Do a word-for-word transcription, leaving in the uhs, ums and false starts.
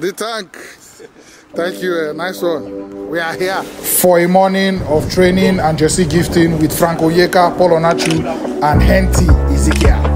The tank. Thank you. Uh, nice one. We are here for a morning of training and jersey gifting with Frank Onyeka, Paul Onuachu, and Henty Ezekiel.